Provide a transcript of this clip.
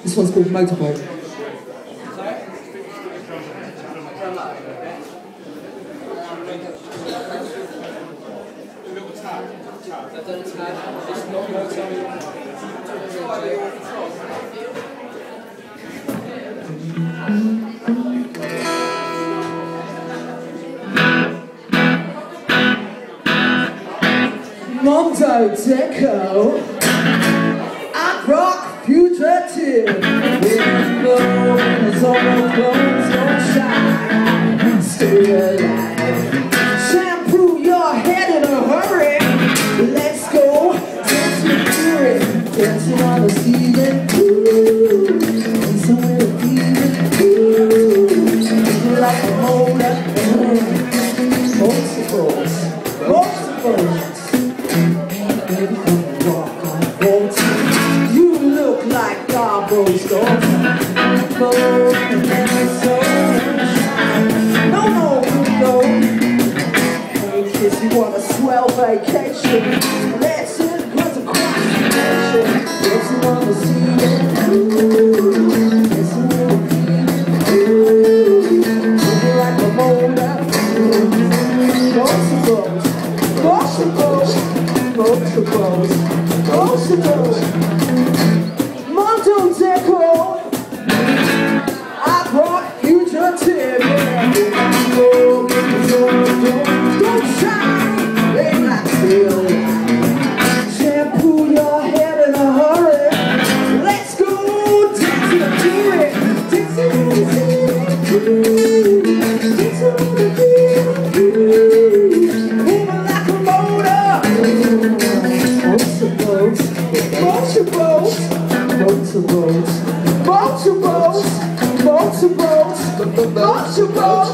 This one's called Motorboat. Mondo Deco, I rock fugitive. When blow, it's all the clothes don't shine. Stay alive. Shampoo your head in a hurry. Let's go dance with fury. Dancing on the ceiling. Ooh, somewhere to feel it. Like a motor. Multiples. You look like Garbo's daughter. No, no. Hey kids, you want a swell vacation? Let's put a cross nation. Dancing on the ceiling. Dancing on the ceiling. Looking like a motor. Mondo Deco, I brought fugitive. Don't shine, they not still. Shampoo your head in a hurry. Let's go dancing the fury. Dancing on the ceiling. Dancing on the ceiling. Moving like a motor. Motorboats.